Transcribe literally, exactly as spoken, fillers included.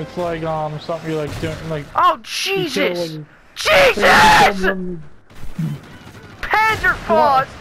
It's like um something you're like doing like. Oh Jesus! Like, Jesus! Panzer Paws!